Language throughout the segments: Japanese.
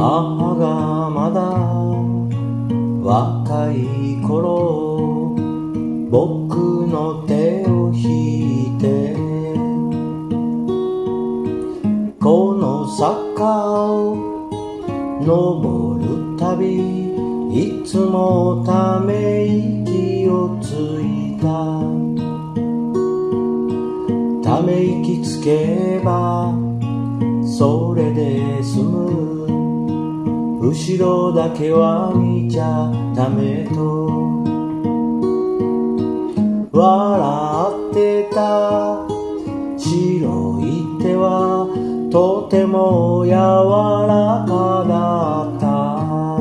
母がまだ若い頃、僕の手を引いてこの坂を登るたび、いつもため息をついた。ため息つけばそれで済む、後ろだけは見ちゃダメと笑ってた。白い手はとても柔らかだった。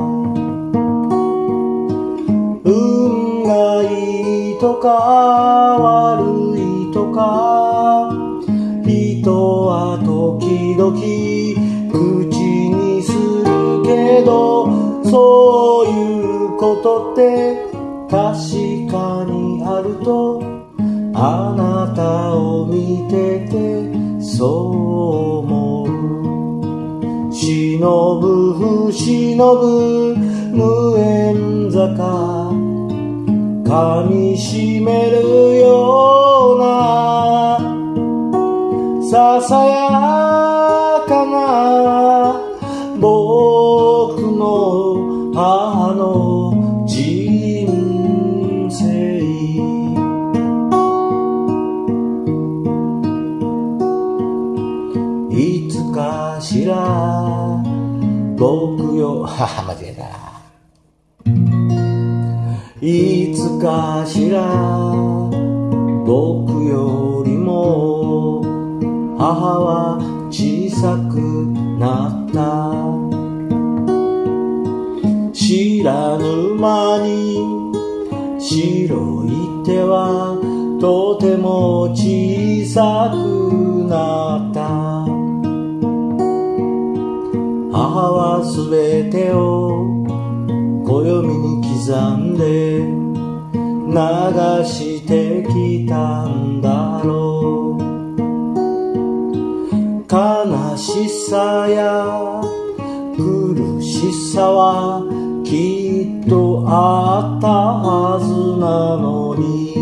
運がいいとか悪いとか、人は時々口にするけど、そういうことって確かにあると、あなたを見ててそう思う。忍ぶ不忍ぶ無縁坂、噛みしめるようなささやかな僕の母の人生。いつかしら僕よ間違えた。いつかしら僕よりも母は小さくなった。知らぬ間に白い手はとても小さくなった。母はすべてを暦に刻んで流してきたんだろう。悲しさや苦しさはきっとあったはずなのに、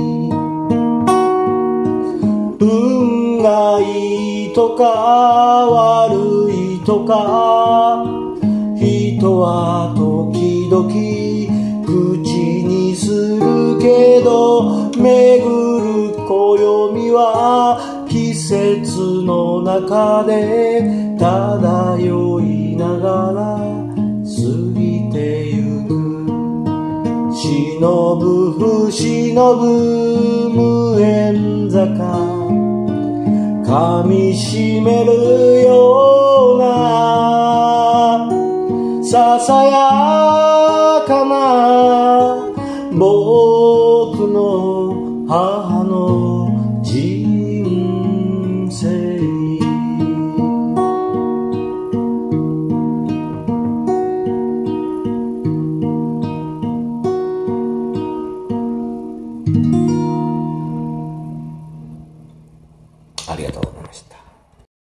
運がいいとか悪いとか、人は時々口にするけど、巡る暦は季節の中で漂いながら過ぎてゆく。忍ぶ不忍ぶ無縁坂、噛みしめるようなささや